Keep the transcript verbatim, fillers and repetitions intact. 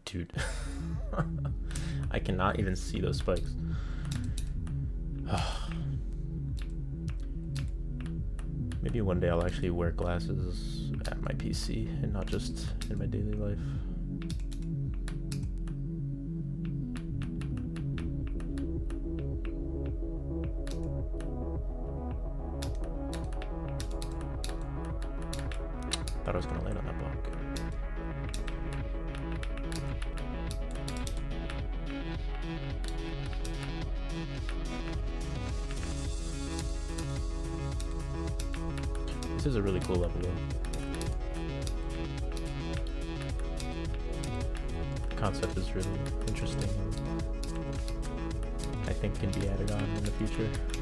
Dude. I cannot even see those spikes. Maybe one day I'll actually wear glasses at my P C and not just in my daily life. Thought I was gonna land on that block. This is a really cool level though. The concept is really interesting and I think can be added on in the future.